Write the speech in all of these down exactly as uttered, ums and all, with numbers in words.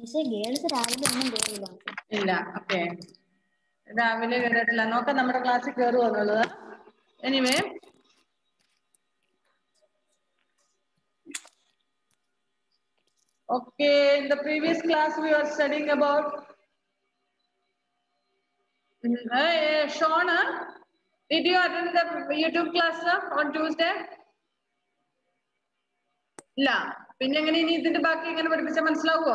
Girls രാവിലെ ഒന്നും കേറില്ല. ഇല്ല. ഓക്കെ, രാവിലെ കയറിയിട്ടില്ല. നോക്കാം നമ്മുടെ ക്ലാസ്സിൽ കയറുമോ എന്നുള്ളത്. Anyway, okay, in the previous class we were studying about uh, Sean, did you attend the YouTube class uh, on Tuesday? ഇല്ല. പിന്നെ എങ്ങനെ ഇനി ഇതിന്റെ ബാക്കി എങ്ങനെ പഠിപ്പിച്ചാൽ മനസ്സിലാവുമോ?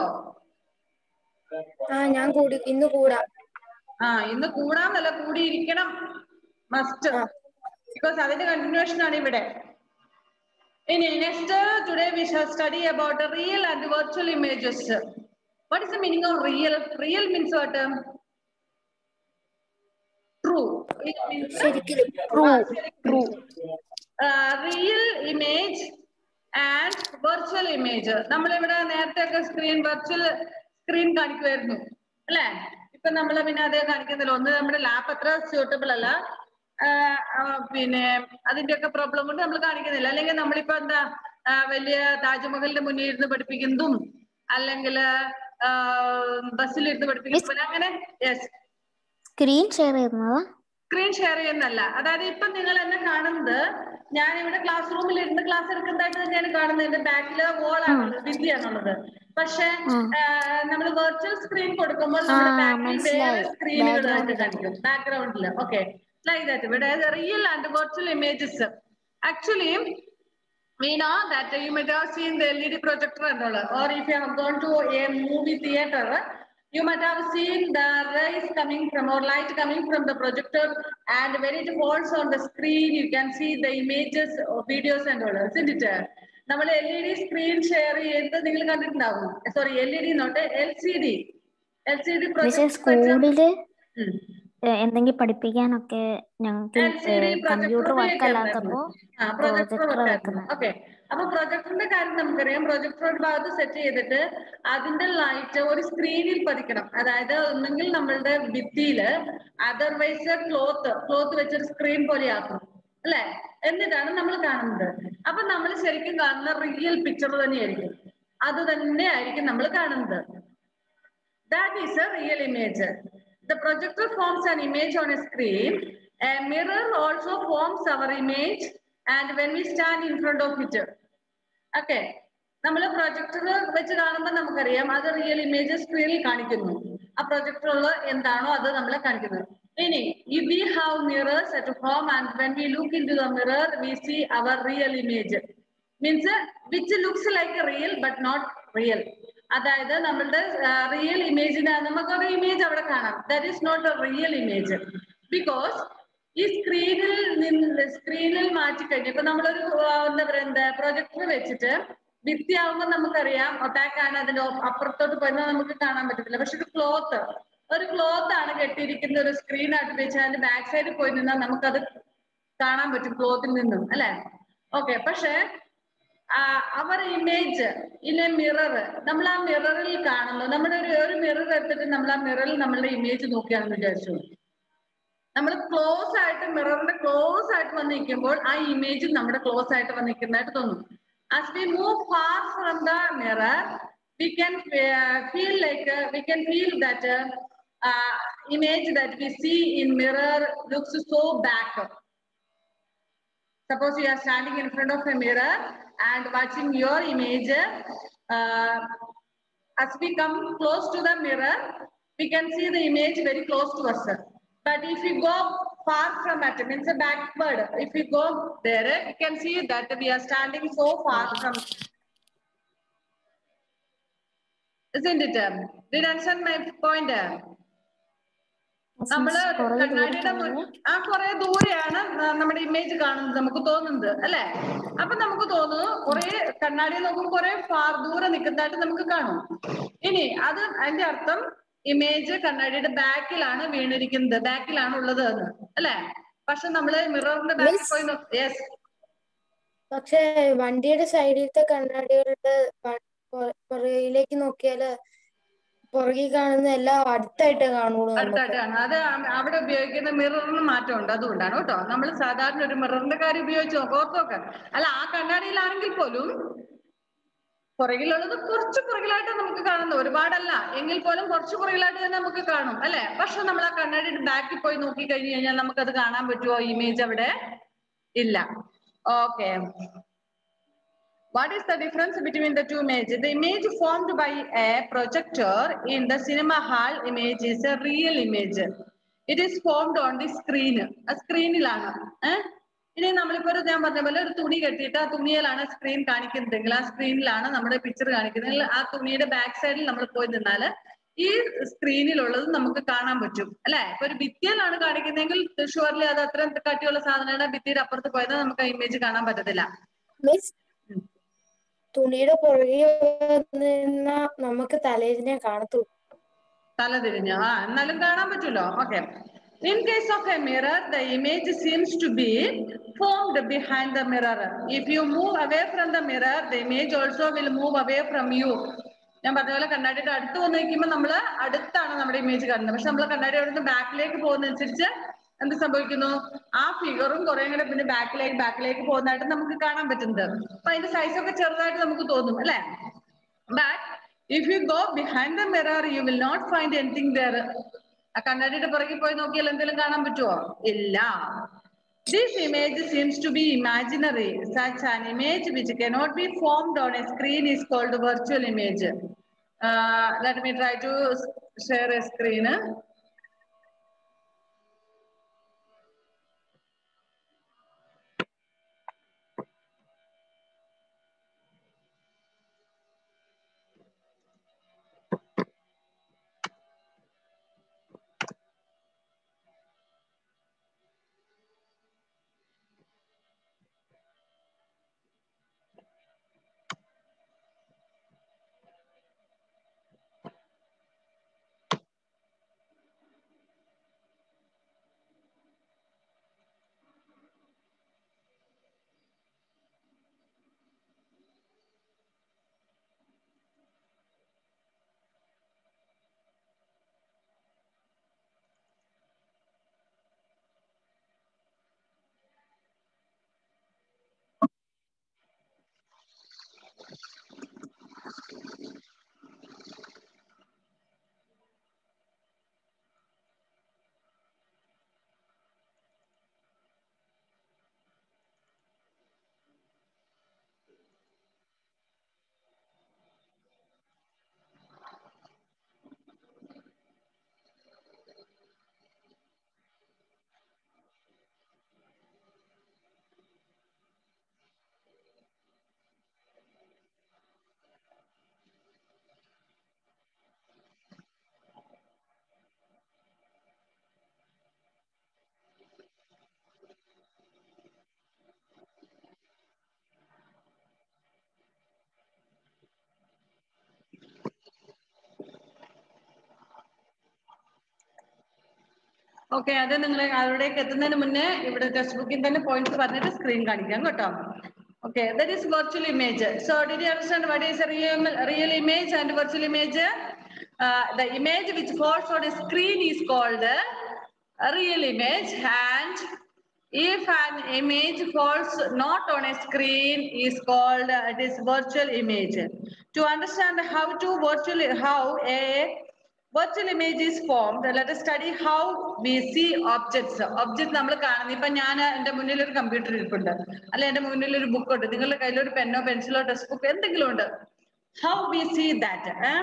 ആ ഞാൻ കൂടി ഇന്ന് കൂടാ. ആ ഇന്ന് കൂടാന്നല്ല, കൂടിയിരിക്കണം, മസ്റ്റ്, ബിക്കോസ് അതിന്റെ കണ്ടിന്യൂഷൻ ആണ് ഇവിടെ. ഇനി next, today we shall study about the real and virtual images. What is the meaning of real? Real means what? True. It means ശരിക്കും uh, true. Uh, real image and virtual image. നമ്മൾ ഇവിടെ നേരത്തെ ഒക്കെ screen virtual screen കാണിക്കുമായിരുന്നു അല്ലെ? ഇപ്പൊ നമ്മൾ പിന്നെ അതേ കാണിക്കുന്നില്ല. ഒന്ന് നമ്മുടെ ലാപ്പ് അത്ര സ്യൂട്ടബിൾ അല്ല, പിന്നെ അതിന്റെയൊക്കെ പ്രോബ്ലം കൊണ്ട് നമ്മൾ കാണിക്കുന്നില്ല. അല്ലെങ്കിൽ നമ്മളിപ്പോ എന്താ വലിയ താജ്മഹലിന്റെ മുന്നിൽ ഇരുന്ന് പഠിപ്പിക്കുന്നതും അല്ലെങ്കിൽ ബസ്സിലിരുന്ന് പഠിപ്പിക്കുന്നതും അങ്ങനെ. യെസ്, സ്ക്രീൻ ഷെയർ ചെയ്യുന്നതാ. സ്ക്രീൻ ഷെയർ ചെയ്യുന്നല്ല. അതായത് ഇപ്പൊ നിങ്ങൾ എന്നെ കാണുന്നത് ഞാൻ ഇവിടെ ക്ലാസ് റൂമിൽ ഇരുന്ന് ക്ലാസ് എടുക്കുന്നതായിട്ട് തന്നെയാണ് കാണുന്നത്. എന്റെ ബാക്കില് വോൾ ആണുള്ളത്, ഭിത്തിയാണുള്ളത്. പക്ഷെ നമ്മൾ വെർച്വൽ സ്ക്രീൻ കൊടുക്കുമ്പോൾ നമ്മുടെ ബാക്കിൽ വേറെ സ്ക്രീനുകളായിട്ട് കാണിക്കും, ബാക്ക്ഗ്രൗണ്ടില്. Okay, like that. ഇവിടെ real and virtual images. Actually we know that you might have seen the L E D projector and all, or if you have gone to a movie theater, you might have seen the rays coming from or light coming from the projector, and when it falls on the screen you can see the images or videos and all, isn't it? നമ്മൾ L E D screen share ചെയ്ത് നിങ്ങൾ കണ്ടിട്ടുണ്ടാവും. Sorry, L E D not L C D. L C D സ്കൂളില് എന്തെങ്കിലും പഠിപ്പിക്കാനൊക്കെ ഞങ്ങൾക്ക് computer work അല്ലാത്തപ്പോ projector വെക്കുന്നത്. ഓക്കെ, അപ്പൊ പ്രൊജക്ടറിന്റെ കാര്യം നമുക്കറിയാം. പ്രൊജക്ടർ ഒരു ഭാഗത്ത് സെറ്റ് ചെയ്തിട്ട് അതിന്റെ ലൈറ്റ് ഒരു സ്ക്രീനിൽ പതിക്കണം. അതായത് ഒന്നെങ്കിൽ നമ്മളുടെ ഭിത്തിയില്, അതർവൈസ് ക്ലോത്ത് ക്ലോത്ത് വെച്ചൊരു സ്ക്രീൻ പോലെ ആക്കും അല്ലെ? എന്നിട്ടാണ് നമ്മൾ കാണുന്നത്. അപ്പൊ നമ്മൾ ശരിക്കും കാണുന്ന റിയൽ പിക്ചർ തന്നെയായിരിക്കും, അത് തന്നെ ആയിരിക്കും നമ്മൾ കാണുന്നത്. That is a real image. The projector forms an image on a screen. A mirror also forms our image, and when we stand in front of it. Okay, നമ്മൾ പ്രൊജക്ടർ വെച്ച് കാണുമ്പോൾ നമുക്കറിയാം അത് റിയൽ ഇമേജ് സ്ക്രീനിൽ കാണിക്കുന്നു. ആ പ്രൊജക്ടറുള്ള എന്താണോ അത് നമ്മളെ കാണിക്കുന്നത്. ഇനി if we have mirrors at home and when we look into the mirror we see our real image, means which looks like real but not real. അതായത് നമ്മളുടെ റിയൽ ഇമേജിന് നമുക്കൊരു ഇമേജ് അവിടെ കാണാം. That is not a real image, because ഈ സ്ക്രീനിൽ നിന്ന് സ്ക്രീനിൽ മാറ്റിക്കഴിഞ്ഞു. ഇപ്പൊ നമ്മളൊരു എന്താ പറയാ എന്താ പ്രൊജക്ടർ വെച്ചിട്ട് ഭിത്തിയാവുമ്പോൾ നമുക്കറിയാം ഒട്ടാക്കാണ്, അതിന്റെ അപ്പുറത്തോട്ട് പോയിരുന്നാൽ നമുക്ക് കാണാൻ പറ്റത്തില്ല. പക്ഷെ ഒരു ക്ലോത്ത് ഒരു ക്ലോത്ത് ആണ് കെട്ടിയിരിക്കുന്ന ഒരു സ്ക്രീനായിട്ട് വെച്ചാൽ അതിന്റെ ബാക്ക് സൈഡിൽ പോയി നിന്നാൽ നമുക്കത് കാണാൻ പറ്റും ക്ലോത്തിൽ നിന്നും അല്ലെ? ഓക്കെ, പക്ഷെ our image in a mirror, നമ്മൾ ആ മിററിൽ കാണുന്നു. നമ്മുടെ ഒരു ഒരു മിറർ എടുത്തിട്ട് നമ്മൾ ആ മിററിൽ നമ്മളുടെ ഇമേജ് നോക്കിയാണെന്ന് വിചാരിച്ചു. നമ്മൾ ക്ലോസ് ആയിട്ട് മിററിന്റെ ക്ലോസ് ആയിട്ട് വന്ന് നിൽക്കുമ്പോൾ ആ ഇമേജ് നമ്മുടെ ക്ലോസ് ആയിട്ട് വന്ന് നിൽക്കുന്നതായിട്ട് തോന്നും. As we move far from the mirror, we can uh, feel like uh, we can feel that uh, uh, image that we see in mirror looks so back. Suppose you are standing in front of a mirror and watching your image. Uh, as we come close to the mirror, we can see the image very close to us. But if we go far from it, means a backward, if we go there, we can see that we are standing so far from. Isn't it? Did you understand my point? നമ്മള് കണ്ണാടിയുടെ ആ കുറെ ദൂരെയാണ് നമ്മുടെ image കാണുന്നത്, നമുക്ക് തോന്നുന്നത് അല്ലെ? അപ്പൊ നമുക്ക് തോന്നുന്നു കുറെ കണ്ണാടി നോക്കുമ്പോൾ കുറെ ഫാർ ദൂരെ നിൽക്കുന്നതായിട്ട് നമുക്ക് കാണും. ഇനി അത് അതിന്റെ അർത്ഥം ഇമേജ് കണ്ണാടിയുടെ ബാക്കിലാണ് വീണിരിക്കുന്നത്, ബാക്കിലാണ് ഉള്ളത് എന്ന് അല്ലെ? പക്ഷെ നമ്മള് മിററിന്റെ ബാക്കിൽ പോയി നോക്കി. യെസ്, പക്ഷെ വണ്ടിയുടെ സൈഡിലത്തെ കണ്ണാടികളുടെ പുറകിലേക്ക് നോക്കിയാല് പുറകിൽ കാണുന്ന എല്ലാം അടുത്തായിട്ട് കാണുള്ളൂ. അടുത്തായിട്ട് കാണും. അത് അവിടെ ഉപയോഗിക്കുന്ന മിററിന് മാറ്റമുണ്ട്, അതുകൊണ്ടാണ് കേട്ടോ. നമ്മൾ സാധാരണ ഒരു മിററിന്റെ കാര്യം ഉപയോഗിച്ച് നോക്കാം, ഓർത്ത് നോക്കാം. അല്ല, ആ കണ്ണാടിയിലാണെങ്കിൽ പോലും പുറകിലുള്ളത് കുറച്ച് പുറകിലായിട്ട് നമുക്ക് കാണുന്നത്, ഒരുപാടല്ല എങ്കിൽ പോലും കുറച്ച് പുറകിലായിട്ട് തന്നെ നമുക്ക് കാണും അല്ലെ. പക്ഷെ നമ്മൾ ആ കണ്ണാടിയുടെ ബാക്കിൽ പോയി നോക്കി കഴിഞ്ഞു കഴിഞ്ഞാൽ നമുക്ക് അത് കാണാൻ പറ്റുമോ? ഇമേജ് അവിടെ ഇല്ല. Okay. What is the difference between the two images? The image formed by a projector in the cinema hall image is a real image. It is formed on the screen. A സ്ക്രീനിലാണ്. ഏഹ് ഇനി നമ്മളിപ്പോ ഒരു ഞാൻ പറഞ്ഞ പോലെ ഒരു തുണി കെട്ടിയിട്ട് ആ തുണിയിലാണ് സ്ക്രീൻ കാണിക്കുന്നതെങ്കിൽ ആ സ്ക്രീനിലാണ് നമ്മുടെ പിക്ചർ കാണിക്കുന്നതെങ്കിൽ ആ തുണിയുടെ ബാക്ക് സൈഡിൽ നമ്മൾ പോയി നിന്നാല് ഈ സ്ക്രീനിലുള്ളത് നമുക്ക് കാണാൻ പറ്റും അല്ലെ. ഇപ്പൊ ഒരു ഭിത്തിയിലാണ് കാണിക്കുന്നതെങ്കിൽ ഷുവർലി അത് അത്രയും കട്ടിയുള്ള സാധനമാണ്, ഭിത്തിയുടെ അപ്പുറത്ത് പോയത് നമുക്ക് ആ ഇമേജ് കാണാൻ പറ്റത്തില്ല. തുണിയുടെ പുറകെ നിന്ന നമുക്ക് തലതിരിഞ്ഞേ കാണത്തുള്ളൂ. തലതിരിഞ്ഞ ആ എന്നാലും കാണാൻ പറ്റുമല്ലോ. Okay. In case of a mirror, the image seems to be formed behind the mirror. If you move away from the mirror, the image also will move away from you. ഞാൻ പറഞ്ഞ പോലെ കണ്ണാടിയുടെ അടുത്ത് വന്ന് നിൽക്കുമ്പോൾ നമ്മൾ അടുത്താണ് നമ്മുടെ ഇമേജ് കാണുന്നത്. പക്ഷെ നമ്മൾ കണ്ണാടി അവിടെ നിന്ന് ബാക്കിലേക്ക് പോകുന്നതനുസരിച്ച് എന്ത് സംഭവിക്കുന്നു? ആ ഫിഗറും കുറെ കൂടെ പിന്നെ ബാക്കിലേക്ക് ബാക്കിലേക്ക് പോകുന്നതായിട്ട് നമുക്ക് കാണാൻ പറ്റുന്നത്. അപ്പൊ അതിന്റെ സൈസ് ഒക്കെ ചെറുതായിട്ട് നമുക്ക് തോന്നും അല്ലെ. But if you go behind the mirror, you will not find anything there. ആ കണ്ണാടിയുടെ പുറകിൽ പോയി നോക്കിയാൽ എന്തെങ്കിലും കാണാൻ പറ്റുമോ? ഇല്ല. This image seems to be imaginary. Such an image which cannot be formed on a screen is called a virtual image. Uh, let me try to share a screen. Okay. അത് നിങ്ങൾ അവിടേക്ക് എത്തുന്നതിന് മുന്നേ ഇവിടെ ടെക്സ്റ്റ് ബുക്കിൽ തന്നെ points പറഞ്ഞിട്ട് screen കാണിക്കാം കേട്ടോ. Okay, that is virtual image. So did you understand what is a real, real image and virtual image? Uh, the image which falls on a screen is called a real image, and if an image falls not on a screen is called uh, it is virtual image. To understand how to virtually how a virtual image is formed, let us study how we see objects. Objects നമ്മൾ കാണുന്നത് ഇപ്പൊ ഞാൻ എന്റെ മുന്നിൽ ഒരു computer ഇരിപ്പുണ്ട്, അല്ലെ എന്റെ മുന്നിൽ ഒരു ബുക്ക് ഉണ്ട്, നിങ്ങളുടെ കയ്യിൽ ഒരു പെന്നോ പെൻസിലോ ടെക്സ്റ്റ് ബുക്ക് എന്തെങ്കിലും ഉണ്ട്. How we see that? Eh?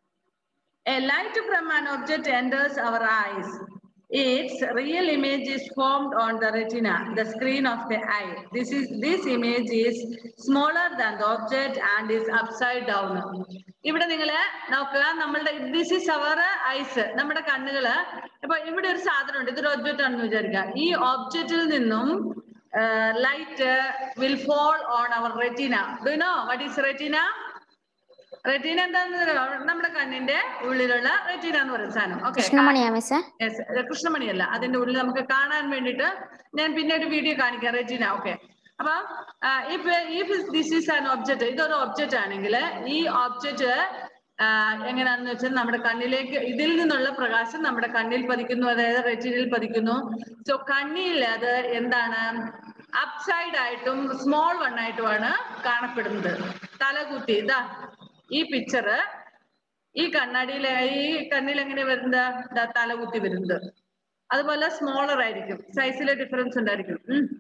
A light from an object enters our eyes. Its real image is formed on the retina, the screen of the eye. This is this image is smaller than the object and is upside down. ഇവിടെ നിങ്ങള് നോക്കുക, നമ്മളുടെ this is our eyes, നമ്മുടെ കണ്ണുകള്. അപ്പൊ ഇവിടെ ഒരു സാധനം ഉണ്ട്, ഇതൊരു ഒബ്ജക്റ്റ് ആണെന്ന് വിചാരിക്കുക. ഈ ഒബ്ജക്റ്റിൽ നിന്നും light will fall on our retina. Do you know what is retina? Retina എന്താന്ന് നമ്മുടെ കണ്ണിന്റെ ഉള്ളിലുള്ള റെറ്റീന എന്ന് പറയുന്ന സാധനം. ഓക്കെ, കൃഷ്ണമണിയല്ല, അതിന്റെ ഉള്ളിൽ നമുക്ക് കാണാൻ വേണ്ടിട്ട് ഞാൻ പിന്നെ ഒരു വീഡിയോ കാണിക്കാം റെറ്റീന. ഓക്കെ, അപ്പൊ if if this is an object, ഇതൊരു ഒബ്ജക്റ്റ് ആണെങ്കിൽ ഈ ഒബ്ജക്റ്റ് എങ്ങനെയാണെന്ന് വെച്ചാൽ നമ്മുടെ കണ്ണിലേക്ക് ഇതിൽ നിന്നുള്ള പ്രകാശം നമ്മുടെ കണ്ണിൽ പതിക്കുന്നു, അതായത് റെറ്റിനയിൽ പതിക്കുന്നു. സോ കണ്ണിൽ അത് എന്താണ്, അപ്സൈഡ് ആയിട്ടും സ്മോൾ വൺ ആയിട്ടുമാണ് കാണപ്പെടുന്നത്. തലകുത്തി ഇതാ ഈ പിക്ചർ ഈ കണ്ണാടിയിലെ ഈ കണ്ണിൽ എങ്ങനെ വരുന്നത് തലകുത്തി വരുന്നത്. അതുപോലെ സ്മോളർ ആയിരിക്കും, സൈസിലെ ഡിഫറൻസ് ഉണ്ടായിരിക്കും.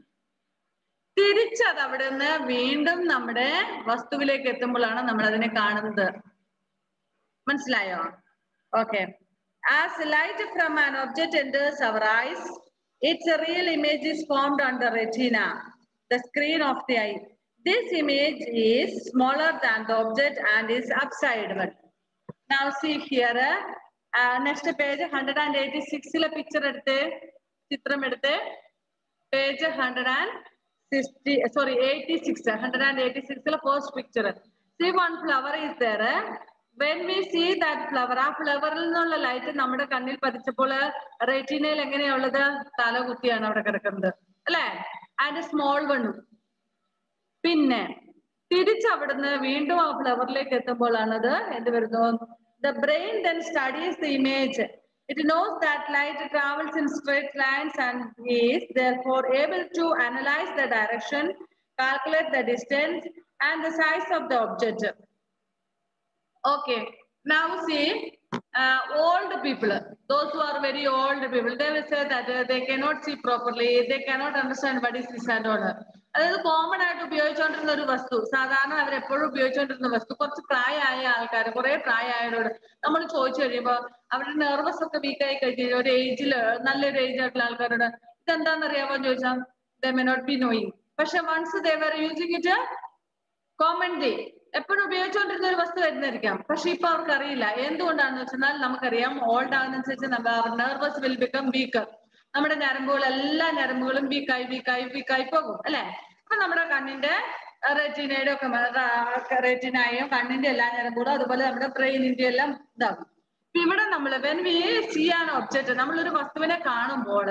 തിരിച്ചത് അവിടെ നിന്ന് വീണ്ടും നമ്മുടെ വസ്തുവിലേക്ക് എത്തുമ്പോഴാണ് നമ്മൾ അതിനെ കാണുന്നത്. മനസ്സിലായോ? Okay. As light from an object enters our eyes, its real image is formed on the retina, the screen of the eye. This image is smaller than the object and is upsideward. Now see here, uh, next page one eighty-six le picture eduthe, chitram eduthe, page one sixty, sorry eighty-six, one eighty-six le first picture. See one flower is there. When we see that flower, ആ ഫ്ലവറിൽ നിന്നുള്ള light നമ്മുടെ കണ്ണിൽ പതിച്ചപ്പോൾ റെറ്റിനയിൽ എങ്ങനെയുള്ളത് തലകുത്തിയാണ് അവിടെ കിടക്കുന്നത് അല്ലെ. And small വണ്ണും. പിന്നെ തിരിച്ചവിടുന്ന് വീണ്ടും ആ ഫ്ലവറിലേക്ക് എത്തുമ്പോഴാണത് എന്ത് വരുന്നു? The brain then studies the image. It knows that light travels in straight lines and is therefore able to analyze the direction, calculate the distance and the size of the object. Okay, now see, uh, old people, those who are very old people, they will say that uh, they cannot see properly, they cannot understand what is this and all. അതായത് common ആയിട്ട് ഉപയോഗിച്ചുകൊണ്ടിരുന്ന ഒരു വസ്തു, സാധാരണ അവരെപ്പോഴും ഉപയോഗിച്ചുകൊണ്ടിരുന്ന വസ്തു, കുറച്ച് പ്രായമായ ആൾക്കാർ, കുറെ പ്രായമായവരോട് നമ്മൾ ചോദിച്ചു കഴിയുമ്പോൾ അവരുടെ നെർവസ് ഒക്കെ വീക്ക് ആയി കഴിഞ്ഞ് ഒരു ഏജില് നല്ലൊരു ഏജ് ആയിട്ടുള്ള ആൾക്കാരോട് ഇതെന്താണെന്ന് അറിയാമോ ചോദിച്ചാൽ they may not be knowing. പക്ഷെ once they were using it commonly, എപ്പോഴും ഉപയോഗിച്ചുകൊണ്ടിരുന്ന ഒരു വസ്തു വരുന്നതായിരിക്കാം. പക്ഷെ ഇപ്പൊ അവർക്ക് അറിയില്ല. എന്തുകൊണ്ടാണെന്ന് വെച്ചാൽ നമുക്കറിയാം ഓൾഡ് ആകുന്നതനുസരിച്ച് നമ്മുടെ നെർവസ് വിൽ ബിക്കം വീക്കർ. നമ്മുടെ ഞരമ്പുകൾ, എല്ലാ ഞരമ്പുകളും വീക്കായി വീക്കായി വീക്കായി പോകും അല്ലെ. അപ്പൊ നമ്മുടെ കണ്ണിന്റെ റെറ്റിനയുടെ ഒക്കെ റെറ്റിനായും കണ്ണിന്റെ എല്ലാ ഞരമ്പുകളും അതുപോലെ നമ്മുടെ ബ്രെയിനിന്റെ എല്ലാം ഇതാകും. ഇവിടെ നമ്മൾ when we see an object, നമ്മളൊരു വസ്തുവിനെ കാണുമ്പോൾ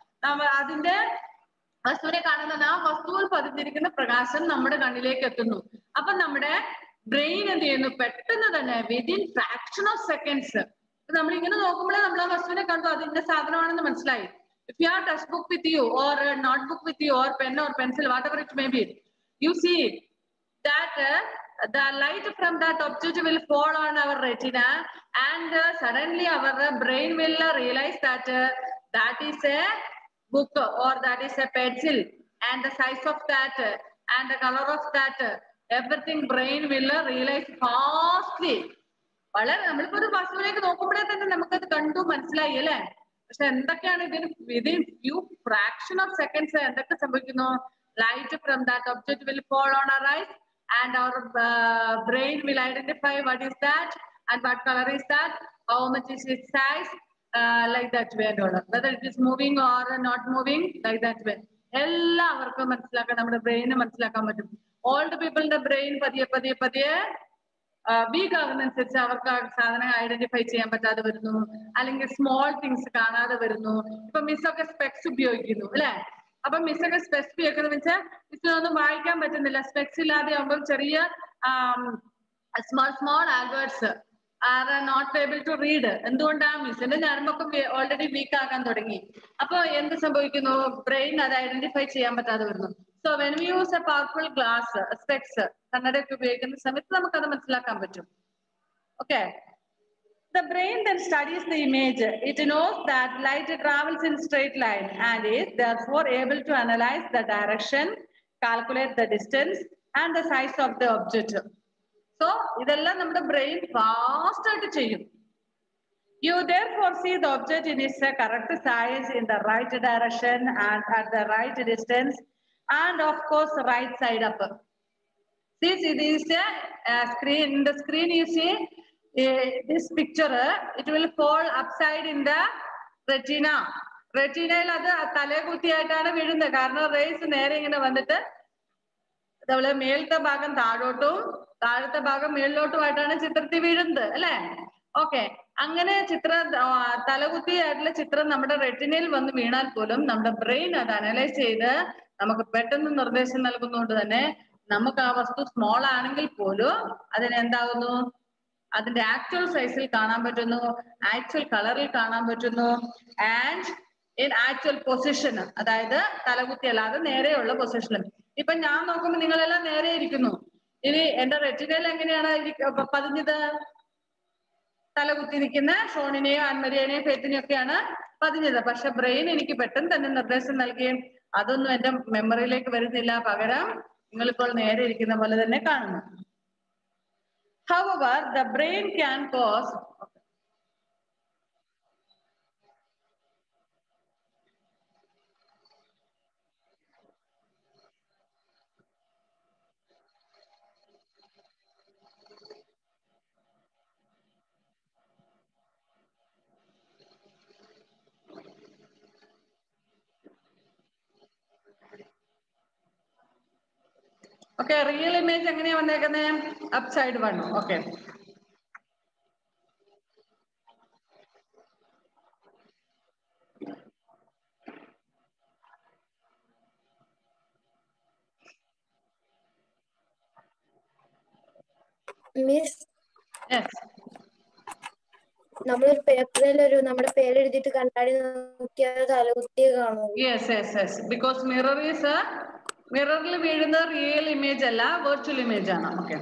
അതിന്റെ വസ്തുവിനെ കാണുന്നത് ആ വസ്തുവിൽ പതിഞ്ഞിരിക്കുന്ന പ്രകാശം നമ്മുടെ കണ്ണിലേക്ക് എത്തുന്നു. അപ്പൊ നമ്മുടെ ബ്രെയിൻ എന്ത് ചെയ്യുന്നു? പെട്ടെന്ന് തന്നെ വിതിൻ ഫ്രാക്ഷൻ ഓഫ് സെക്കൻഡ്സ് നമ്മൾ ഇങ്ങനെ നോക്കുമ്പോഴേ നമ്മൾ ആ വസ്തുവിനെ കണ്ടു അതിന്റെ സാധനമാണെന്ന് മനസ്സിലായി. If you have text book with you or a notebook with you or pen or pencil, whatever it may be, you see that uh, the light from that object will fall on our retina and uh, suddenly our uh, brain will uh, realize that uh, that is a book or that is a pencil and the size of that uh, and the color of that uh, everything brain will uh, realize fastly. വളരെ നമ്മളിപ്പോ ഒരു വസ്തുവിലേക്ക് നോക്കുമ്പോഴേ തന്നെ നമുക്കത് കണ്ടു മനസ്സിലായി അല്ലെ. പക്ഷെ എന്തൊക്കെയാണ് ഇതിന് within few fraction of seconds എന്തൊക്കെ സംഭവിക്കുന്നു? Light from that object will fall on our eyes and our uh, brain will identify what is that and what color is that, how much is its size, uh, like that way and all. Whether it is moving or not moving, like that way. എല്ലാവർക്കും മനസ്സിലാക്കാൻ നമ്മുടെ ബ്രെയിന് മനസ്സിലാക്കാൻ പറ്റും. Old പീപ്പിളിന്റെ brain പതിയെ പതിയെ പതിയെ week ആകുന്നതനുസരിച്ച് അവർക്ക് ആ സാധനം ഐഡന്റിഫൈ ചെയ്യാൻ പറ്റാതെ വരുന്നു, അല്ലെങ്കിൽ സ്മോൾ തിങ്സ് കാണാതെ വരുന്നു. ഇപ്പൊ മിസ്സൊക്കെ സ്പെക്സ് ഉപയോഗിക്കുന്നു അല്ലെ. അപ്പൊ മിസ്സൊക്കെ സ്പെക്സ് ഉപയോഗിക്കുന്നത് വെച്ചാൽ മിസ്സിനൊന്നും വായിക്കാൻ പറ്റുന്നില്ല. സ്പെക്സ് ഇല്ലാതെ ആകുമ്പോൾ ചെറിയ small small all words are not able to read. എന്തുകൊണ്ടാണ്? മിസ്സിന്റെ ഞരമ്പൊക്കെ ഓൾറെഡി വീക്ക് ആകാൻ തുടങ്ങി. അപ്പൊ എന്ത് സംഭവിക്കുന്നു? ബ്രെയിൻ അത് ഐഡന്റിഫൈ ചെയ്യാൻ പറ്റാതെ വരുന്നു. So when we use a powerful glass, specs, കണ്ണടയൊക്കെ ഉപയോഗിക്കുന്ന സമയത്ത് നമുക്കത് മനസ്സിലാക്കാൻ പറ്റും. Okay. The brain then studies the image. It knows that light travels in straight line and is therefore able to analyze the direction, calculate the distance and the size of the object. So ഇതെല്ലാം നമ്മുടെ brain fast ആയിട്ട് ചെയ്യും. You therefore see the object in its correct size, in the right direction and at the right distance, and of course right side up. See, see this uh, screen. In the screen you see uh, this picture. It will fall upside in the retina. റെറ്റിനയിൽ അത് തലകുത്തിയായിട്ടാണ് വീഴുന്നത്. കാരണം raise നേരെ ഇങ്ങനെ വന്നിട്ട് അതുപോലെ മേലത്തെ ഭാഗം താഴോട്ടും താഴത്തെ ഭാഗം മേളിലോട്ടുമായിട്ടാണ് ചിത്രത്തിൽ വീഴുന്നത് അല്ലെ. ഓക്കെ, അങ്ങനെ ചിത്ര തലകുത്തിയായിട്ടുള്ള ചിത്രം നമ്മുടെ റെറ്റിനയിൽ വന്ന് വീണാൽ പോലും നമ്മുടെ ബ്രെയിൻ അത് അനലൈസ് ചെയ്ത് നമുക്ക് പെട്ടെന്ന് നിർദ്ദേശം നൽകുന്നതുകൊണ്ട് തന്നെ നമുക്ക് ആ വസ്തു സ്മോൾ ആണെങ്കിൽ പോലും അതിനെന്താകുന്നു? അതിന്റെ ആക്ച്വൽ സൈസിൽ കാണാൻ പറ്റുന്നു, ആക്ച്വൽ കളറിൽ കാണാൻ പറ്റുന്നു, ആൻഡ് ഇൻ ആക്ച്വൽ പൊസിഷൻ, അതായത് തലകുത്തി അല്ലാതെ നേരെയുള്ള പൊസിഷനിൽ. ഇപ്പൊ ഞാൻ നോക്കുമ്പോൾ നിങ്ങളെല്ലാം നേരെ ഇരിക്കുന്നു. ഇനി എന്റെ റെറ്റിനയിൽ എങ്ങനെയാണ് പതിഞ്ഞത്? തല കുത്തിരിക്കുന്ന ഷോണിനെയോ ആൻമരിയനെയോ ഫെയ്ത്തിനെയോ ഒക്കെയാണ് പതിഞ്ഞത്. പക്ഷെ ബ്രെയിൻ എനിക്ക് പെട്ടെന്ന് തന്നെ നിർദ്ദേശം നൽകുകയും അതൊന്നും എന്റെ മെമ്മറിയിലേക്ക് വരുന്നില്ല. പകരം നിങ്ങളിപ്പോൾ നേരെ ഇരിക്കുന്ന പോലെ തന്നെ കാണുന്നു. However, the brain can cause okay, real image എങ്ങനെയാ വന്നേക്കുന്നത്? Upside one. Okay. Miss, Yes. നമ്മളൊരു പേപ്പറിൽ ഒരു നമ്മുടെ പേര് എഴുതിയിട്ട് കണ്ണാടി നോക്കിയാൽ തലകുത്തിയെ കാണൂ. Yes, yes, yes. Because mirror is a മിററിൽ വീഴുന്ന റിയൽ ഇമേജ് അല്ല, വെർച്വൽ ഇമേജ് ആണ്. ഓക്കെ.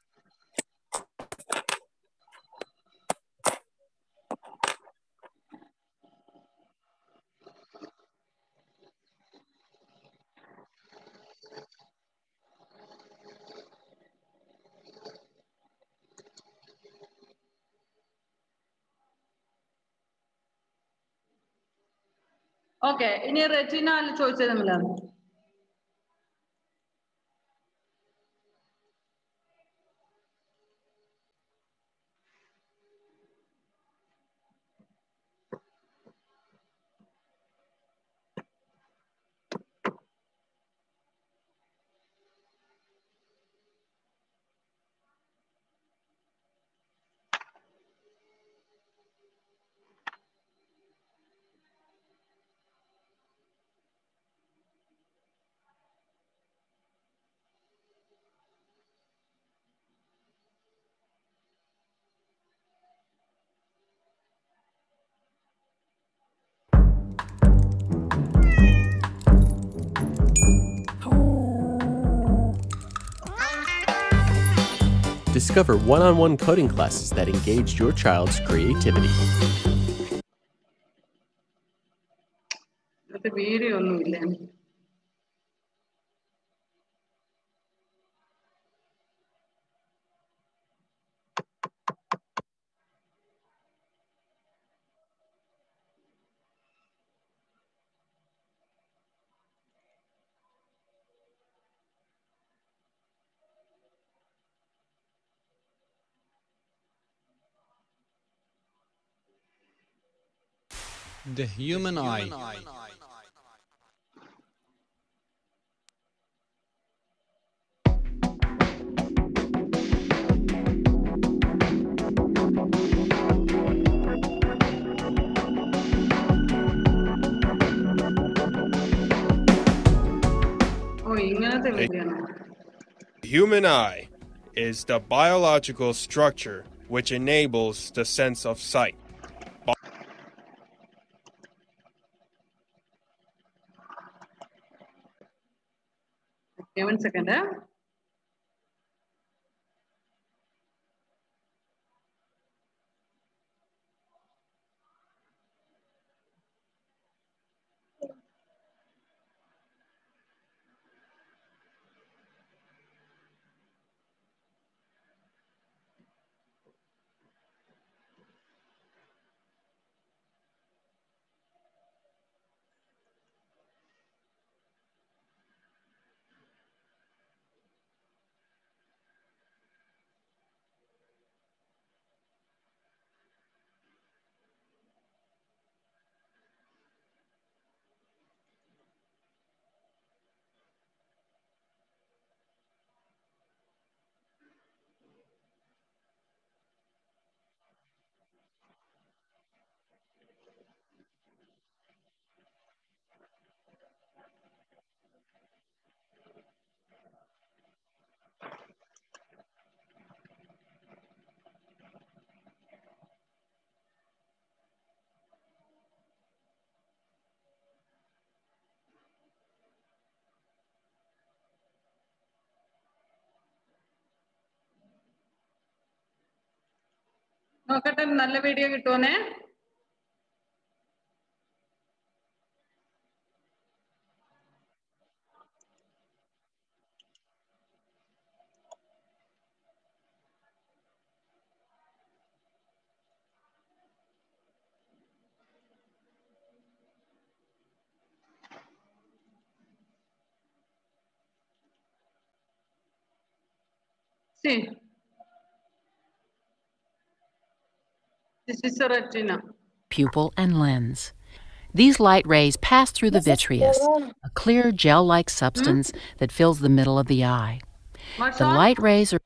ഓക്കെ, ഇനി റെറ്റിന ചോദിച്ചത്. Discover one-on-one coding classes that engage your child's creativity. Video ഒന്നുമില്ല. The human eye. ഓ, ഇങ്ങനത്തെ വീഡിയോ ആണ്. Human eye is the biological structure which enables the sense of sight. Okay, one second. Eh? നോക്കട്ടെ നല്ല video കിട്ടുമോന്നേ. See, this is a retina. Pupil and lens. These light rays pass through the vitreous, a clear gel-like substance hmm? that fills the middle of the eye. What's the on? light rays are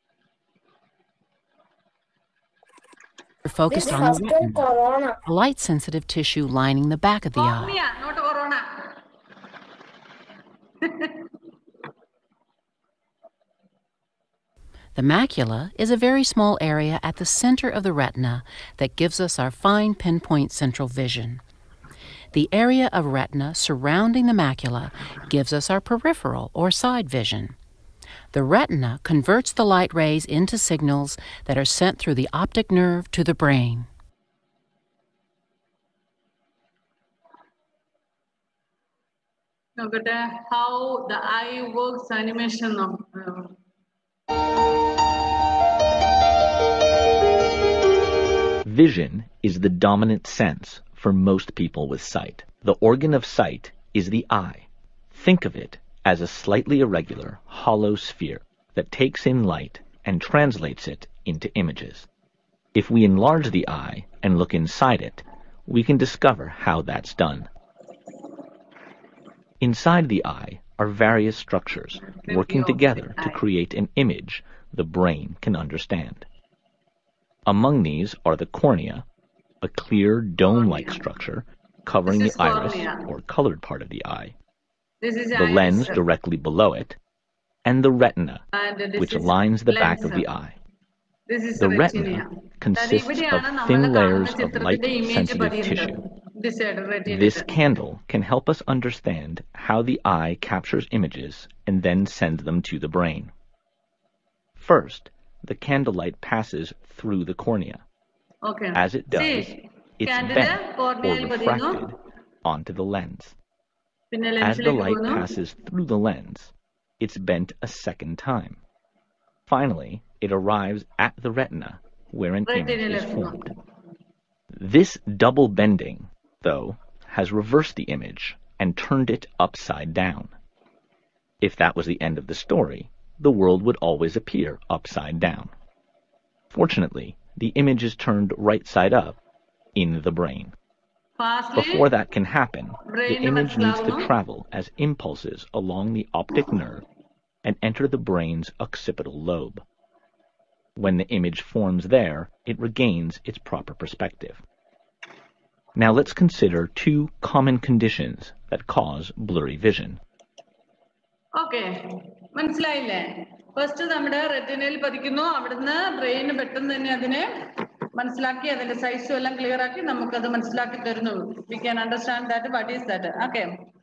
focused on the retina, a light-sensitive tissue lining the back of the Cornea, eye. not corona. The macula is a very small area at the center of the retina that gives us our fine pinpoint central vision. The area of retina surrounding the macula gives us our peripheral or side vision. The retina converts the light rays into signals that are sent through the optic nerve to the brain. Look at how the eye works animation of. Uh, Vision is the dominant sense for most people with sight. The organ of sight is the eye. Think of it as a slightly irregular, hollow sphere that takes in light and translates it into images. If we enlarge the eye and look inside it, we can discover how that's done. Inside the eye are various structures working together to create an image the brain can understand. Among these are the cornea, a clear dome-like structure covering the iris or colored part of the eye, the lens directly below it, and the retina, which lines the back of the eye. The retina consists of thin layers of light-sensitive tissue. This candle can help us understand how the eye captures images and then sends them to the brain. First, the candlelight passes through the cornea. Okay. As it does, See, it's bent or refracted onto the lens. As the light passes through the lens, it's bent a second time. Finally, it arrives at the retina, where an image is formed. This double bending, though, has reversed the image and turned it upside down. If that was the end of the story, the world would always appear upside down. Fortunately, the image is turned right side up in the brain. Fastly, Before that can happen, the image needs to no? travel as impulses along the optic nerve and enter the brain's occipital lobe. When the image forms there, it regains its proper perspective. Now let's consider two common conditions that cause blurry vision. Okay. മനസ്സിലായില്ലേ? First നമ്മുടെ റെറ്റിനയിൽ പതിക്കുന്നു, അവിടുന്ന് brain പെട്ടെന്ന് തന്നെ അതിനെ മനസ്സിലാക്കി അതിന്റെ സൈസും എല്ലാം ക്ലിയർ ആക്കി നമുക്കത് മനസ്സിലാക്കി തരുന്നു. We can understand that what is that. Okay.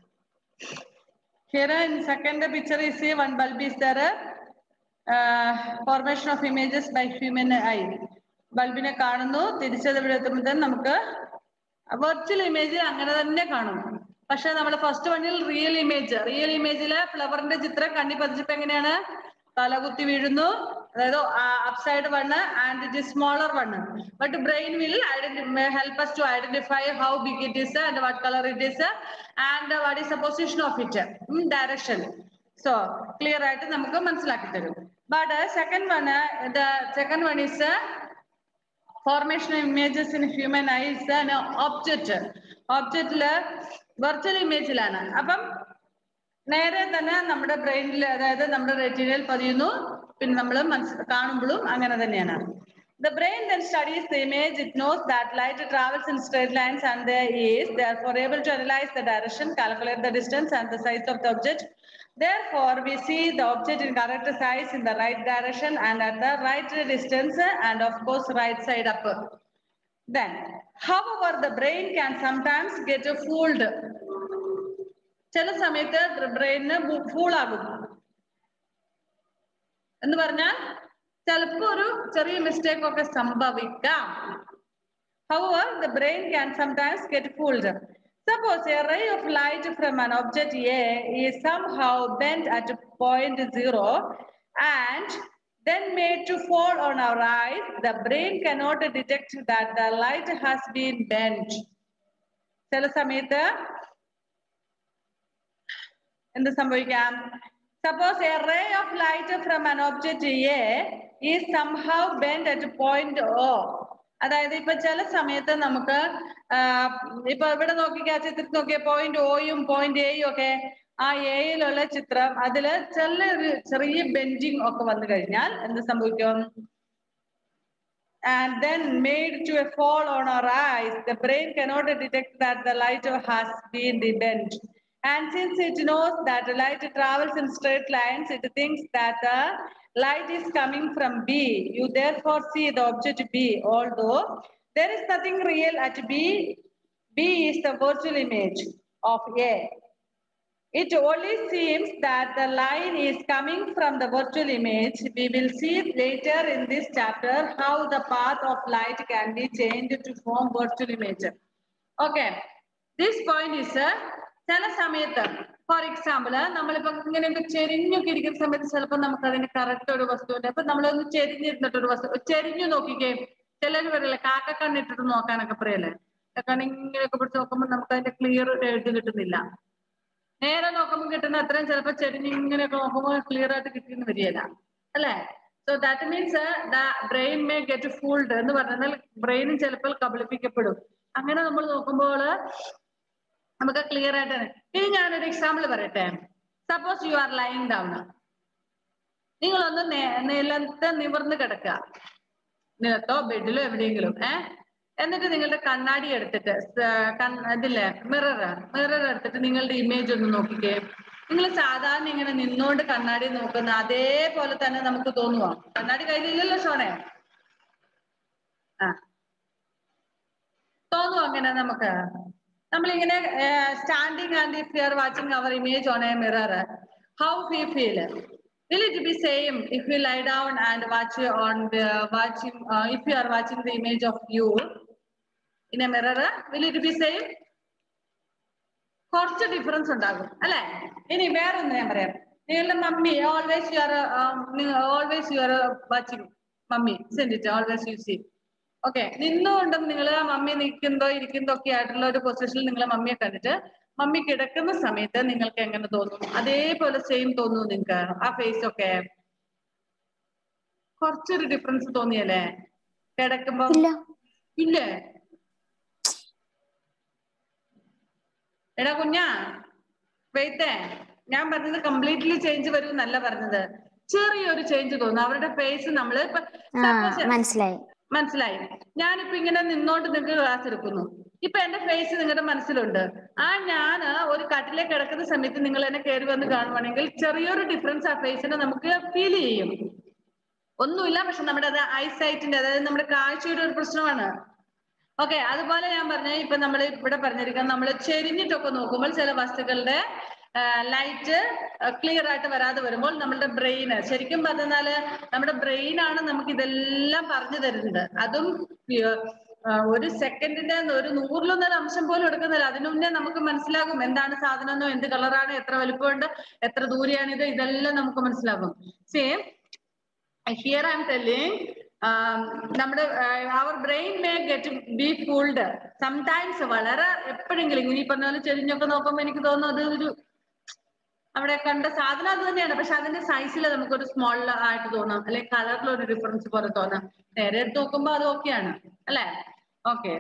Here in second picture is see one bulb is there. Uh, formation of images by human eye. ബൾബിനെ കാണുന്നു, തിരിച്ചത് ഇവിടെ എത്തുമ്പോൾ നമുക്ക് വെർച്വൽ ഇമേജ് അങ്ങനെ തന്നെ കാണും. പക്ഷെ നമ്മുടെ ഫസ്റ്റ് വണ്ണിൽ റിയൽ ഇമേജ് റിയൽ ഇമേജില് ഫ്ലവറിന്റെ ചിത്രം കണ്ണി പതിച്ചപ്പോ എങ്ങനെയാണ്? തലകുത്തി വീഴുന്നു, അതായത് upside one and it is smaller one. But brain will help us to identify how big it is and what color it is and what is the position of it, direction. So clear ആയിട്ട് നമുക്ക് മനസ്സിലാക്കി തരും. But second one, the second one is formation of images in human eye is an object. Objectല് virtual ഇമേജിലാണ്. അപ്പം നേരെ തന്നെ നമ്മുടെ ബ്രെയിനിൽ, അതായത് നമ്മുടെ റെറ്റിനയിൽ പതിയുന്നു, പിന്നെ നമ്മൾ കാണുമ്പോഴും അങ്ങനെ തന്നെയാണ്. The brain then studies the image. It knows that light travels in straight lines and there is therefore able to analyze the direction, calculate the distance and the size of the object. Therefore, we see the object in correct size in the right direction and at the right distance and of course right side up. Then, however, the brain can sometimes get fooled. ചില സമയത്ത് ബ്രെയിന് fool ആകും എന്ന് പറഞ്ഞാൽ ചിലപ്പോ ഒരു ചെറിയ mistake ഒക്കെ സംഭവിക്കാം. However, the brain can sometimes get fooled. Suppose a ray of light from an object A is somehow bent at point zero and then made to fall on our eyes. The brain cannot detect that the light has been bent. ചില സമയത്ത് എന്ത് സംഭവിക്കാം? Suppose a ray of light from an object A is somehow bent at point O. അതായത് ഇപ്പൊ ചില സമയത്ത് നമുക്ക് ഇപ്പൊ ഇവിടെ നോക്കിക്കാ ചിത്രത്തിൽ നോക്കിയ പോയിന്റ് ഓയും പോയിന്റ് എയും ഒക്കെ ആ എയിലുള്ള ചിത്രം അതില് ചെറിയൊരു ചെറിയ ബെൻഡിങ് ഒക്കെ വന്നു കഴിഞ്ഞാൽ എന്ത് സംഭവിക്കും? And then made to a fall on our eyes, the brain cannot detect that the light has been bent. And since it knows that the light travels in straight lines, it thinks that the light is coming from B. You therefore see the object B, although there is nothing real at B. B is the virtual image of A. It only seems that the line is coming from the virtual image. We will see later in this chapter how the path of light can be changed to form virtual image. Okay, this point is ചില സമയത്ത് for example നമ്മളിപ്പോ ഇങ്ങനെയൊക്കെ ചെരിഞ്ഞൊക്കെ ഇരിക്കുന്ന സമയത്ത് ചിലപ്പോൾ നമുക്ക് അതിന് correct ഒരു വസ്തുവിന്റെ അപ്പൊ നമ്മളൊന്ന് ചെരിഞ്ഞിരുന്നിട്ട് ഒരു വസ്തു ചെരിഞ്ഞു നോക്കിക്കേ. ചിലർ പറയല്ലേ കാക്ക കണ്ണിട്ടിട്ട് നോക്കാനൊക്കെ പറയല്ലേ, കണ്ണിങ്ങനെയൊക്കെ പിടിച്ച് നോക്കുമ്പോൾ നമുക്ക് അതിന്റെ ക്ലിയർ എഴുതി കിട്ടുന്നില്ല. നേരെ നോക്കുമ്പോൾ കിട്ടുന്ന അത്രയും ചിലപ്പോൾ ചെരിഞ്ഞിങ്ങനെയൊക്കെ നോക്കുമ്പോൾ ക്ലിയർ ആയിട്ട് കിട്ടിയെന്ന് വരികയില്ല അല്ലേ? So that means the brain may get fooled എന്ന് പറഞ്ഞാൽ ബ്രെയിനും ചിലപ്പോൾ കബളിപ്പിക്കപ്പെടും. അങ്ങനെ നമ്മൾ നോക്കുമ്പോൾ നമുക്ക് ക്ലിയർ ആയിട്ട്. ഇനി ഞാനൊരു എക്സാമ്പിൾ പറയട്ടെ. Suppose you are lying down. നിങ്ങളൊന്ന് നിലത്ത് നിവർന്ന് കിടക്കുക, നിലത്തോ ബെഡിലോ എവിടെയെങ്കിലും. ഏഹ് എന്നിട്ട് നിങ്ങളുടെ കണ്ണാടി എടുത്തിട്ട് ഇതില്ലേ മിറർ മിറർ എടുത്തിട്ട് നിങ്ങളുടെ ഇമേജ് ഒന്ന് നോക്കിക്കേ. നിങ്ങൾ സാധാരണ ഇങ്ങനെ നിന്നോണ്ട് കണ്ണാടി നോക്കുന്ന അതേപോലെ തന്നെ നമുക്ക് തോന്നുവോ? കണ്ണാടി കയ്യിലില്ലല്ലോ ഷോണേ. ആ തോന്നുവോ അങ്ങനെ നമുക്ക്? നമ്മളിങ്ങനെ standing and if you are watching our image on a mirror, how we feel? Will it be same if you lie down and watch on the watching uh, if you are watching the image of you in a mirror? Will it be same? കുറച്ച് difference ഉണ്ടാകും അല്ലെ? ഇനി വേറെ ഒന്ന് ഞാൻ പറയാം. നിങ്ങളുടെ mummy always you are always you are watching mummy send it always you see. Okay, നിന്നുകൊണ്ടും നിങ്ങൾ മമ്മി നിൽക്കുന്നതോ ഇരിക്കുന്നതോ ഒക്കെ ആയിട്ടുള്ള ഒരു പൊസിഷനിൽ നിങ്ങൾ മമ്മിയെ കണ്ടിട്ട് മമ്മി കിടക്കുന്ന സമയത്ത് നിങ്ങൾക്ക് എങ്ങനെ തോന്നും? അതേപോലെ സെയിം തോന്നുന്നു നിങ്ങൾക്ക് ആ ഫേസ് ഒക്കെ? കുറച്ചൊരു ഡിഫറൻസ് തോന്നിയല്ലേ കിടക്കുമ്പോ? ഇല്ലേ? എടാ കുഞ്ഞാ വെയിത്തേ, ഞാൻ പറഞ്ഞത് കംപ്ലീറ്റ്ലി ചേഞ്ച് വരും എന്നല്ല പറഞ്ഞത്. ചെറിയൊരു ചേഞ്ച് തോന്നും അവരുടെ ഫേസ്. നമ്മള് മനസ്സിലായി മനസ്സിലായി ഞാനിപ്പോ ഇങ്ങനെ നിന്നോണ്ട് നിങ്ങൾക്ക് ക്ലാസ് എടുക്കുന്നു. ഇപ്പൊ എന്റെ ഫേസ് നിങ്ങളുടെ മനസ്സിലുണ്ട്. ആ ഞാന് ഒരു കട്ടിലേക്ക് കിടക്കുന്ന സമയത്ത് നിങ്ങൾ എന്നെ കയറി വന്ന് കാണുവാണെങ്കിൽ ചെറിയൊരു ഡിഫറൻസ് ആ ഫേസിന് നമുക്ക് ഫീൽ ചെയ്യും. ഒന്നുമില്ല, പക്ഷെ നമ്മുടെ അത് ഐസൈറ്റിന്റെ അതായത് നമ്മുടെ കാഴ്ചയുടെ ഒരു പ്രശ്നമാണ്. ഓക്കെ, അതുപോലെ ഞാൻ പറഞ്ഞ ഇപ്പൊ നമ്മൾ ഇവിടെ പറഞ്ഞിരിക്കാം, നമ്മൾ ചെരിഞ്ഞിട്ടൊക്കെ നോക്കുമ്പോൾ ചില വസ്തുക്കളുടെ ലൈറ്റ് ക്ലിയർ ആയിട്ട് വരാതെ വരുമ്പോൾ നമ്മളുടെ ബ്രെയിന് ശരിക്കും പറഞ്ഞാല് നമ്മുടെ ബ്രെയിനാണ് നമുക്ക് ഇതെല്ലാം പറഞ്ഞു തരുന്നത്. അതും ഒരു സെക്കൻഡിന്റെ ഒരു നൂറിലൊന്നൊരു അംശം പോലും എടുക്കുന്നില്ല. അതിനു മുന്നേ നമുക്ക് മനസ്സിലാകും എന്താണ് സാധനം, എന്ത് കളറാണ്, എത്ര വലുപ്പമുണ്ട്, എത്ര ദൂരെയാണിത്, ഇതെല്ലാം നമുക്ക് മനസ്സിലാകും. Same here I'm telling നമ്മുടെ our brain may get be fooled sometimes. വളരെ എപ്പോഴെങ്കിലും ഇങ്ങനെ ഈ പറഞ്ഞ പോലെ ചെരിഞ്ഞൊക്കെ നോക്കുമ്പോൾ എനിക്ക് തോന്നുന്നു അത് ഒരു അവിടെ കണ്ട സാധനം അത് തന്നെയാണ്, പക്ഷെ അതിന്റെ സൈസിൽ നമുക്കൊരു സ്മോൾ ആയിട്ട് തോന്നാം, അല്ലെങ്കിൽ കളറിലൊരു ഡിഫറൻസ് പോലെ തോന്നാം. നേരെ എടുത്ത് നോക്കുമ്പോ അത് ഓക്കെയാണ് അല്ലെ? Okay.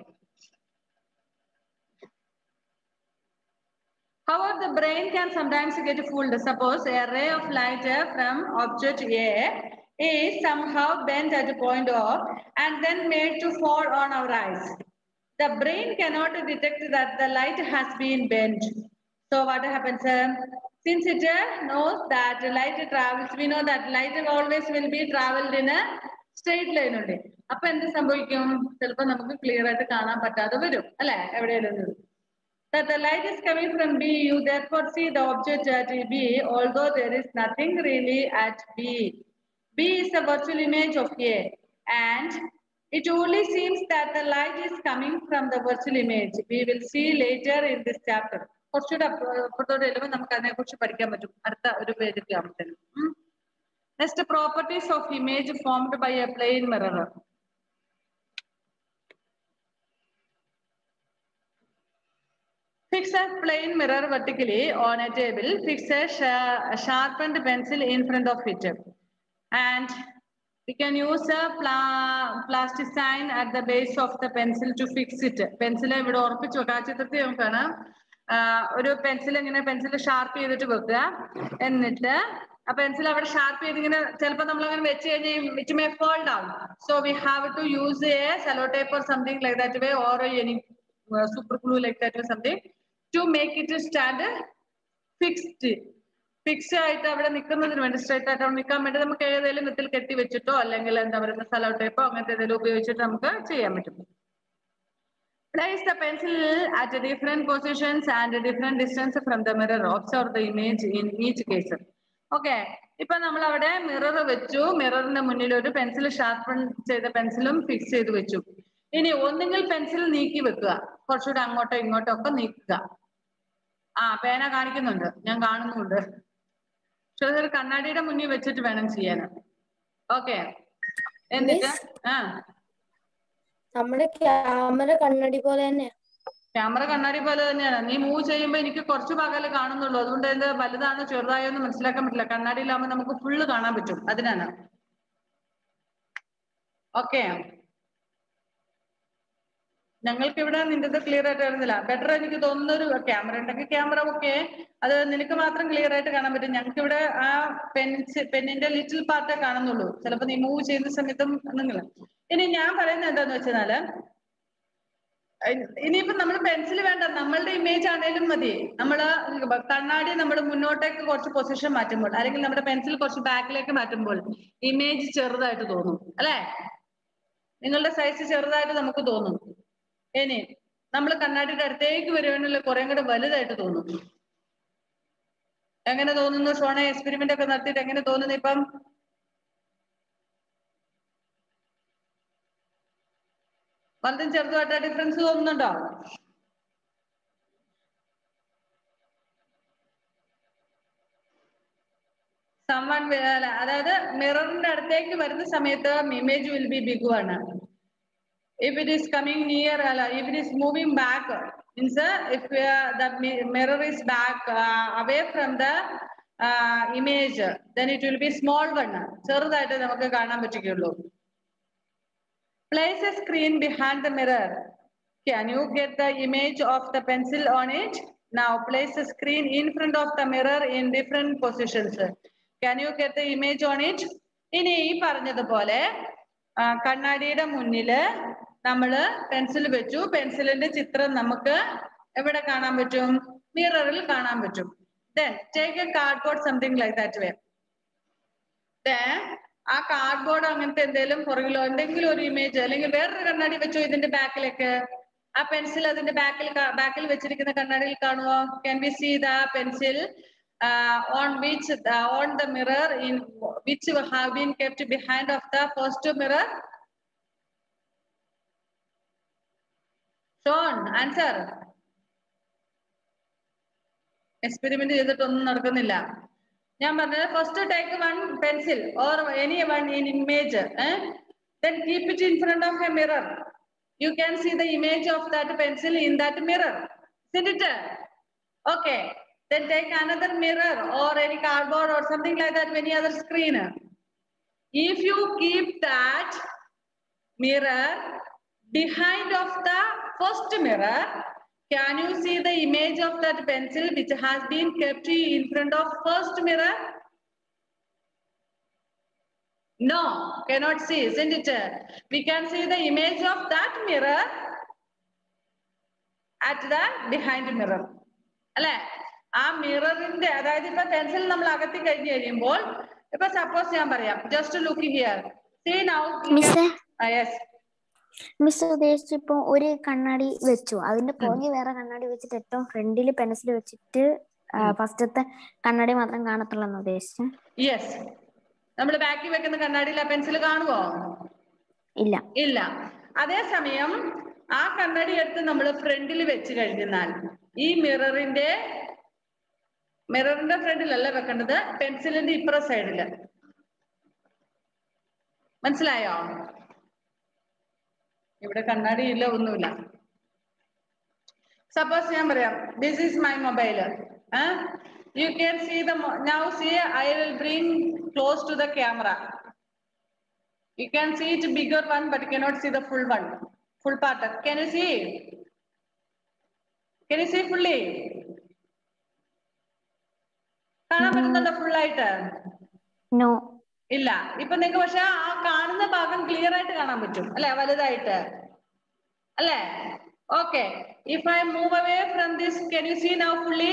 However, the brain can sometimes get fooled. Suppose a ray of light from object A is somehow bent at a point O and then made to fall on our eyes. The brain cannot detect that the light has been bent. So what happens? Since it knows that light travels, we know that light always will be traveled in a straight line only. അപ്പൊ എന്ത് സംഭവിക്കും? ചിലപ്പോൾ നമുക്ക് clear ആയിട്ട് കാണാൻ പറ്റാതെ വരും അല്ലെ? എവിടെയെങ്കിലും that the light is coming from B, you therefore see the object at B, although there is nothing really at B. B is a virtual image of A, and It only seems that the light is coming from the virtual image. We will see later in this chapter. കുറച്ചുകൂടെ അപ്പുറത്തോട്ട് ചെല്ലുമ്പോൾ നമുക്ക് അതിനെ കുറിച്ച് പഠിക്കാൻ പറ്റും അടുത്ത ഒരു പേജൊക്കെ ആകുമ്പോഴത്തേനും. Next, properties of image formed by a plane mirror. Fix a plane mirror vertically on a table. Fix a, sh a sharpened pencil in front of it. And we can use a pla plasticine at the base of the pencil to fix it. Pencil ഇവിടെ ഉറപ്പിച്ചു വെക്കുക. ആ ചിത്രത്തിൽ നമുക്കാണ് ഒരു pencil ഇങ്ങനെ pencil sharp ചെയ്തിട്ട് വെക്കുക. എന്നിട്ട് ആ പെൻസിൽ അവിടെ ഷാർപ്പ് ചെയ്ത് ഇങ്ങനെ ചിലപ്പോൾ നമ്മൾ അങ്ങനെ വെച്ച് കഴിഞ്ഞാൽ it may fall down. So we have to use a cello tape or something like that way, or any uh, super glue like that or something to make it stand fixed. Fix ആയിട്ട് അവിടെ നിൽക്കുന്നതിന് വേണ്ടി straight ആയിട്ട് അവിടെ നിൽക്കാൻ വേണ്ടി നമുക്ക് ഏതെങ്കിലും വിത്തിൽ കെട്ടി വെച്ചിട്ടോ അല്ലെങ്കിൽ എന്താ പറയുക സെല്ലോ ടേപ്പോ അങ്ങനത്തെ ഏതെങ്കിലും ഉപയോഗിച്ചിട്ട് നമുക്ക് ചെയ്യാൻ പറ്റും. Place the pencil at different positions and different distance from the mirror. Observe the image in each case. Okay. ഇപ്പൊ നമ്മൾ അവിടെ മിറർ വെച്ചു. മിററിന്റെ മുന്നിൽ ഒരു പെൻസിൽ ഷാർപ്പൺ ചെയ്ത പെൻസിലും ഫിക്സ് ചെയ്ത് വെച്ചു. ഇനി ഒന്നുകിൽ പെൻസിൽ നീക്കി വെക്കുക, കുറച്ചുകൂടെ അങ്ങോട്ടോ ഇങ്ങോട്ടോ ഒക്കെ നീക്കുക. ആ പേന കാണിക്കുന്നുണ്ട്, ഞാൻ കാണുന്നുണ്ട്. പക്ഷെ അതൊരു കണ്ണാടിയുടെ മുന്നിൽ വെച്ചിട്ട് വേണം ചെയ്യാൻ. ഓക്കെ. എന്നിട്ട് ആ നമ്മുടെ ക്യാമറ കണ്ണാടി പോലെ തന്നെ ക്യാമറ കണ്ണാടി പോലെ തന്നെയാണ്. നീ മൂവ് ചെയ്യുമ്പോ എനിക്ക് കുറച്ച് ഭാഗമല്ലേ കാണുന്നുള്ളൂ, അതുകൊണ്ട് എന്ത് വലുതാണോ ചെറുതായോ എന്ന് മനസ്സിലാക്കാൻ പറ്റില്ല. കണ്ണാടിയിലാകുമ്പോൾ നമുക്ക് ഫുള്ള് കാണാൻ പറ്റും, അതിനാണ്. ഓക്കെ. ഞങ്ങൾക്ക് ഇവിടെ നിന്റെ ക്ലിയർ ആയിട്ട് കാണുന്നില്ല. ബെറ്റർ എനിക്ക് തോന്നുന്ന ഒരു ക്യാമറ ഉണ്ടെങ്കിൽ ക്യാമറ ഓക്കെ, അത് നിനക്ക് മാത്രം ക്ലിയർ ആയിട്ട് കാണാൻ പറ്റും. ഞങ്ങൾക്ക് ഇവിടെ ആ പെൻസ് പെന്നിന്റെ ലിറ്റിൽ പാർട്ടേ കാണുന്നുള്ളൂ. ചിലപ്പോൾ നീ മൂവ് ചെയ്യുന്ന സമയത്തും നിങ്ങൾ. ഇനി ഞാൻ പറയുന്നത് എന്താന്ന് വെച്ചാല് ഇനിയിപ്പോ നമ്മൾ പെൻസിൽ വേണ്ട, നമ്മളുടെ ഇമേജ് ആണേലും മതി. നമ്മള് കണ്ണാടി നമ്മൾ മുന്നോട്ടേക്ക് കുറച്ച് പൊസിഷൻ മാറ്റുമ്പോൾ അല്ലെങ്കിൽ നമ്മുടെ പെൻസിൽ കുറച്ച് ബാക്കിലേക്ക് മാറ്റുമ്പോൾ ഇമേജ് ചെറുതായിട്ട് തോന്നും അല്ലെ? നിങ്ങളുടെ സൈസ് ചെറുതായിട്ട് നമുക്ക് തോന്നും. ഇനി നമ്മൾ കണ്ണാടിയുടെ അടുത്തേക്ക് വരുവാണെങ്കിൽ കുറെ കൂടെ വലുതായിട്ട് തോന്നും. എങ്ങനെ തോന്നുന്നു ഷോണ? എക്സ്പെരിമെന്റ് ഒക്കെ നടത്തിയിട്ട് എങ്ങനെ തോന്നുന്നു ഇപ്പം? വലുതും ചെറുതുമായിട്ട് ഡിഫറൻസ് തോന്നുന്നുണ്ടോ? സമ്മൺ അതായത് മിററിന്റെ അടുത്തേക്ക് വരുന്ന സമയത്ത് ഇമേജ് വിൽ ബി ബിഗ് ആണ്. If it is coming near, if it is moving back, means if uh, the mirror is back uh, away from the uh, image, then it will be small one. ചെറുതായിട്ട് നമുക്ക് കാണാൻ പറ്റുകയുള്ളൂ. Place a screen behind the mirror. Can you get the image of the pencil on it? Now place a screen in front of the mirror in different positions. Can you get the image on it? ഇനി ഈ പറഞ്ഞതുപോലെ കണ്ണാടിയുടെ മുന്നില് നമ്മള് pencil വെച്ചു. പെൻസിലിന്റെ ചിത്രം നമുക്ക് എവിടെ കാണാൻ പറ്റും? മിററിൽ കാണാൻ പറ്റും. Then take a cardboard something like that way. Then ആ കാർഡ്ബോർഡ് അങ്ങനത്തെ എന്തെങ്കിലും പുറകിലോ എന്തെങ്കിലും ഒരു ഇമേജ് അല്ലെങ്കിൽ വേറൊരു കണ്ണാടി വെച്ചോ ഇതിന്റെ ബാക്കിലേക്ക്. ആ പെൻസിൽ അതിന്റെ ബാക്കിൽ ബാക്കിൽ വെച്ചിരിക്കുന്ന കണ്ണാടിയിൽ കാണുമോ? Can we see the pencil uh, on which uh, on the mirror in which have been kept behind of the first mirror? Sean, answer. Experiment ചെയ്തിട്ടൊന്നും നടക്കുന്നില്ല. ഞാൻ പറഞ്ഞത് first take one pencil or any one in image, then keep it in front of a mirror. You can see the image of that pencil in that mirror, isn't it? Okay. Then take another mirror or any cardboard or something like that, any other screen. If you keep that mirror behind of the first mirror, can you see the image of that pencil which has been kept in front of first mirror? No, cannot see, isn't it? We can see the image of that mirror at the behind mirror. അല്ലെ? ആ മിററിന്റെ അതായത് ഇപ്പൊ pencil നമ്മൾ അകത്തി കഴിഞ്ഞ് കഴിയുമ്പോൾ ഇപ്പൊ suppose ഞാൻ പറയാം, just look here, see now. Yes miss ഉദ്ദേശിച്ചു ഇപ്പൊ ഒരു കണ്ണാടി വെച്ചു, അതിന്റെ പുറകെ വേറെ കണ്ണാടി വെച്ചിട്ട് ഏറ്റവും ഫ്രണ്ടിൽ പെൻസിൽ വെച്ചിട്ട് ഫസ്റ്റത്തെ കണ്ണാടി മാത്രം കാണത്തുള്ളൂ എന്ന് ഉദ്ദേശിച്ചു. യെസ്, നമ്മൾ ബാക്കി വെക്കുന്ന കണ്ണാടിയിൽ ആ പെൻസിൽ കാണുമോ? ഇല്ല ഇല്ല. അതേസമയം ആ കണ്ണാടി എടുത്ത് നമ്മൾ ഫ്രണ്ടിൽ വെച്ച് കഴിഞ്ഞാൽ ഈ മിററിന്റെ മിററിന്റെ ഫ്രണ്ടിലല്ല വെക്കേണ്ടത്, പെൻസിലിന്റെ ഇപ്പുറ സൈഡില്. മനസ്സിലായോ? ഇവിടെ കണ്ണാടി ഇല്ല, ഒന്നുമില്ല. സപ്പോസ് ഞാൻ പറയാം, this is my mobile. You can see the now see I will bring close to the camera. You can see it bigger one, but you cannot see the full one, full part. Can you see? Can you see fully? കാണാൻ പറ്റുന്നുണ്ടോ full ആയിട്ട്? No. ഇല്ല. ഇപ്പൊ നിങ്ങൾക്ക് പക്ഷെ ആ കാണുന്ന ഭാഗം ക്ലിയർ ആയിട്ട് കാണാൻ പറ്റും അല്ലെ, വലുതായിട്ട് അല്ലെ? Okay. If I move away from this, can you see now fully?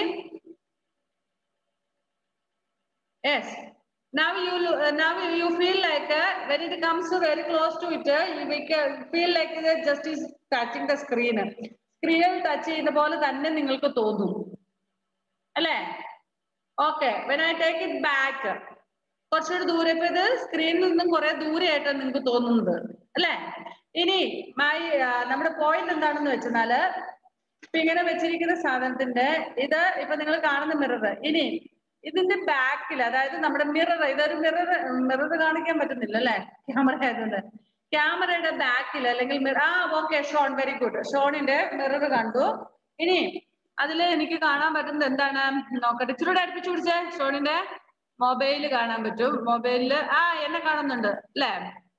Yes. Now you uh, now you feel like uh, when it comes to very close to it, uh, you make, uh, feel like it just is touching the screen. Screen touch ചെയ്യുന്ന പോലെ തന്നെ നിങ്ങൾക്ക് തോന്നും അല്ലേ? Okay. When I take it back, കുറച്ചുകൂടി ദൂരെ, ഇപ്പൊ ഇത് സ്ക്രീനിൽ നിന്നും കുറെ ദൂരെയായിട്ടാണ് നിങ്ങൾക്ക് തോന്നുന്നത് അല്ലേ? ഇനി മൈ നമ്മുടെ പോയിന്റ് എന്താണെന്ന് വെച്ചാല് ഇപ്പൊ ഇങ്ങനെ വെച്ചിരിക്കുന്ന സാധനത്തിന്റെ ഇത് ഇപ്പൊ നിങ്ങൾ കാണുന്ന മിറർ, ഇനി ഇതിന്റെ ബാക്കിൽ, അതായത് നമ്മുടെ മിറർ, ഇതൊരു മിറർ മിറർ കാണിക്കാൻ പറ്റുന്നില്ല അല്ലെ ക്യാമറ ആയതുകൊണ്ട്, ക്യാമറയുടെ ബാക്കിൽ അല്ലെങ്കിൽ ആ ഓക്കെ ഷോൺ, വെരി ഗുഡ്, ഷോണിന്റെ മിറർ കണ്ടു. ഇനി അതില് എനിക്ക് കാണാൻ പറ്റുന്നത് എന്താണ് നോക്കട്ടെ, ഇച്ചിരൂടെ അടുപ്പിച്ചു പിടിച്ചേ. ഷോണിന്റെ മൊബൈല് കാണാൻ പറ്റും. മൊബൈലില് ആ എന്നെ കാണുന്നുണ്ട് അല്ലേ?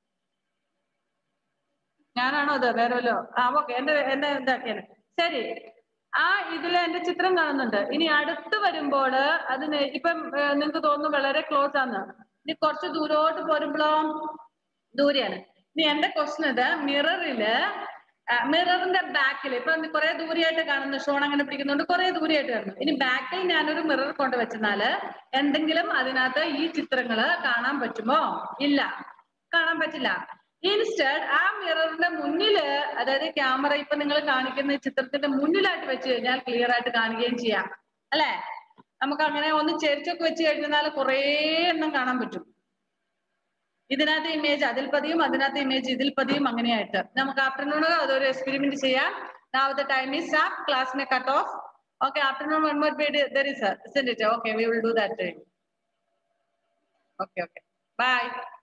ഞാനാണോ അത് വേറെ വല്ലോ? ആ ഓക്കെ, എന്റെ എന്നെ ഇതാക്കിയാണ് ശരി. ആ ഇതില് എന്റെ ചിത്രം കാണുന്നുണ്ട്. ഇനി അടുത്ത് വരുമ്പോൾ അതിന് ഇപ്പം നിങ്ങൾക്ക് തോന്നുന്നു വളരെ ക്ലോസ് ആണ്. ഇനി കുറച്ച് ദൂരോട്ട് പോരുമ്പോഴോ ദൂരെയാണ്. ഇനി എന്റെ ക്വസ്റ്റൻ ഇത്, മിററില് മിററിന്റെ ബാക്കിൽ ഇപ്പൊ കുറെ ദൂരെയായിട്ട് കാണുന്നു, ഷോൺ അങ്ങനെ പിടിക്കുന്നുണ്ട്, കുറെ ദൂരെയായിട്ട് കാണുന്നു. ഇനി ബാക്കിൽ ഞാനൊരു മിറർ കൊണ്ട് വെച്ചെന്നാല് എന്തെങ്കിലും അതിനകത്ത് ഈ ചിത്രങ്ങള് കാണാൻ പറ്റുമോ? ഇല്ല, കാണാൻ പറ്റില്ല. ഇൻസ്റ്റഡ് ആ മിററിന്റെ മുന്നില്, അതായത് ക്യാമറ ഇപ്പൊ നിങ്ങൾ കാണിക്കുന്ന ചിത്രത്തിന്റെ മുന്നിലായിട്ട് വെച്ച് കഴിഞ്ഞാൽ ക്ലിയർ ആയിട്ട് കാണുകയും ചെയ്യാം അല്ലെ? നമുക്ക് അങ്ങനെ ഒന്ന് ചെരിച്ചൊക്കെ വെച്ച് കഴിഞ്ഞാൽ കുറേ എണ്ണം കാണാൻ പറ്റും. ഇതിനകത്ത് ഇമേജ് അതിൽ പതിയും, അതിനകത്ത് ഇമേജ് ഇതിൽ പതിയും, അങ്ങനെയായിട്ട് നമുക്ക് ആഫ്റ്റർനൂൺ അതൊരു എക്സ്പെരിമെന്റ് ചെയ്യാം. Now the time is up. Class may cut off. Okay, afternoon one more period there is a, isn't it? Okay, we will do that. Okay, okay. Bye.